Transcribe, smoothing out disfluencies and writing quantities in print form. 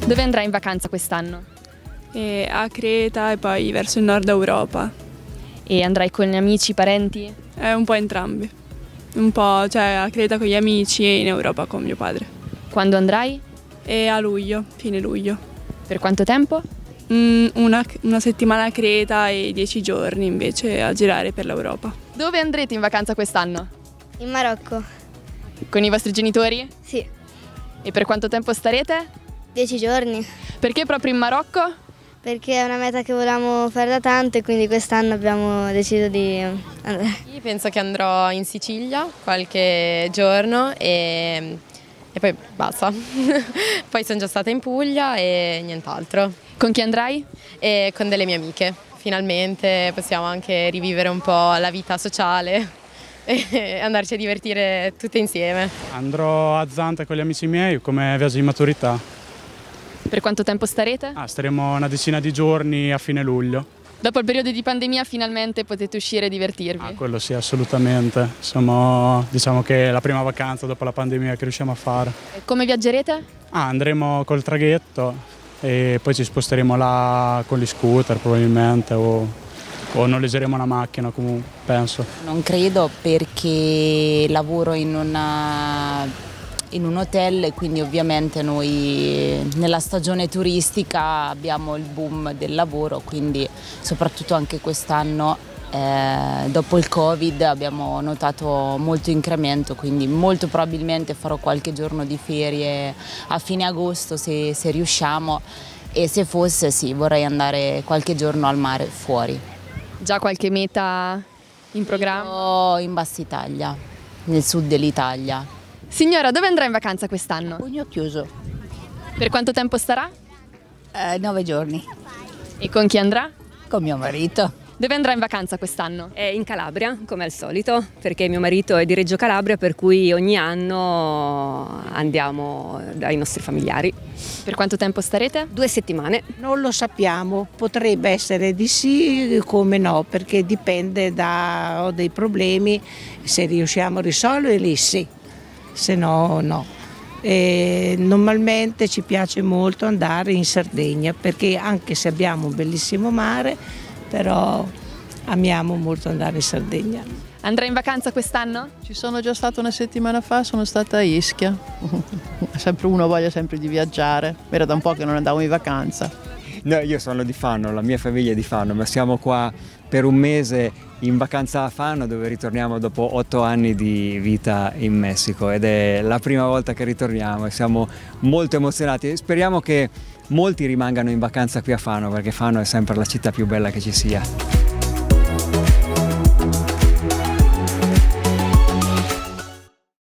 Dove andrai in vacanza quest'anno? A Creta e poi verso il nord Europa. E andrai con amici, parenti? Un po' entrambi. Un po', cioè a Creta con gli amici e in Europa con mio padre. Quando andrai? E a luglio, fine luglio. Per quanto tempo? Una settimana a Creta e 10 giorni invece a girare per l'Europa. Dove andrete in vacanza quest'anno? In Marocco? Con i vostri genitori? Sì. E per quanto tempo starete? 10 giorni. Perché proprio in Marocco? Perché è una meta che volevamo fare da tanto e quindi quest'anno abbiamo deciso di andare. Io penso che andrò in Sicilia qualche giorno e poi basta. Poi sono già stata in Puglia e nient'altro. Con chi andrai? E con delle mie amiche. Finalmente possiamo anche rivivere un po' la vita sociale e andarci a divertire tutte insieme. Andrò a Zante con gli amici miei come viaggio di maturità. Per quanto tempo starete? Staremo una decina di giorni a fine luglio. Dopo il periodo di pandemia finalmente potete uscire e divertirvi. Quello sì, assolutamente. Diciamo che è la prima vacanza dopo la pandemia che riusciamo a fare. E come viaggerete? Andremo col traghetto e poi ci sposteremo là con gli scooter probabilmente o noleggeremo una macchina comunque, penso. Non credo perché lavoro in un hotel e quindi ovviamente noi nella stagione turistica abbiamo il boom del lavoro, quindi soprattutto anche quest'anno dopo il Covid abbiamo notato molto incremento, quindi molto probabilmente farò qualche giorno di ferie a fine agosto se riusciamo e se fosse sì vorrei andare qualche giorno al mare fuori. Già qualche meta in programma? Io in Bassa Italia, nel sud dell'Italia. Signora, dove andrà in vacanza quest'anno? Pugno chiuso. Per quanto tempo starà? 9 giorni. E con chi andrà? Con mio marito. Dove andrà in vacanza quest'anno? In Calabria, come al solito, perché mio marito è di Reggio Calabria, per cui ogni anno andiamo dai nostri familiari. Per quanto tempo starete? 2 settimane. Non lo sappiamo, potrebbe essere di sì come no, perché dipende ho dei problemi, se riusciamo a risolverli sì, se no no. E normalmente ci piace molto andare in Sardegna perché anche se abbiamo un bellissimo mare, però amiamo molto andare in Sardegna. Andrà in vacanza quest'anno? Ci sono già stata una settimana fa, sono stata a Ischia. Uno ha voglia sempre di viaggiare, era da un po' che non andavo in vacanza. No, io sono di Fano, la mia famiglia è di Fano, ma siamo qua per un mese in vacanza a Fano dove ritorniamo dopo 8 anni di vita in Messico ed è la prima volta che ritorniamo e siamo molto emozionati e speriamo che molti rimangano in vacanza qui a Fano perché Fano è sempre la città più bella che ci sia.